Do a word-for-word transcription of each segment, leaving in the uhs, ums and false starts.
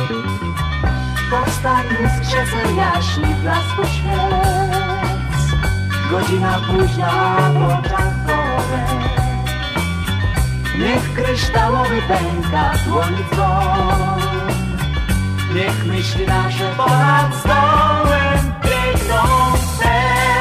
Powstań w skrzece jaśni blasku świec, godzina późna w oczach korek. Niech kryształowy pęka dłoni dzwon, niech myśli nasze ponad stołem biegną wstecz.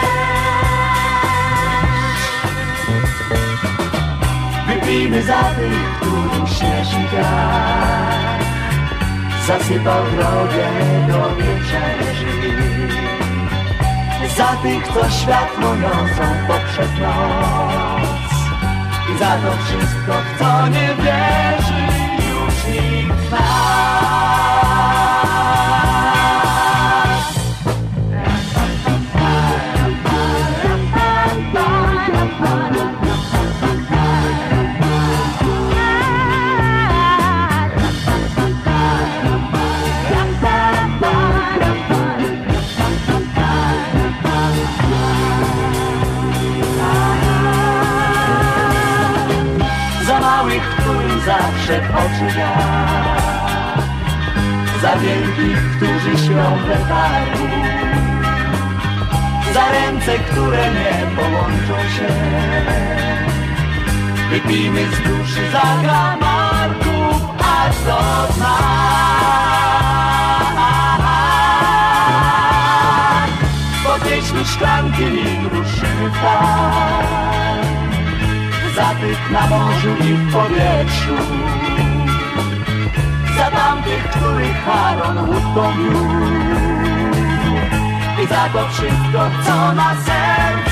Wypijmy za tych, których śnieżny wiatr zasypał drogę do wieczerzy, za tych, co światło niosą poprzez noc i za to wszystko, w co nie wierzy już nikt z nas. Zawsze w oczy wiatr, za wielkich, którzy śpią w letargu, za ręce, które nie połączą się. Wypijmy z duszy zakamarków aż do dna. Podnieśmy szklanki i ruszymy w tak, za tych na morzu i w powietrzu, za tamtych, których Haron łódką wiódł i za to wszystko, co na sercu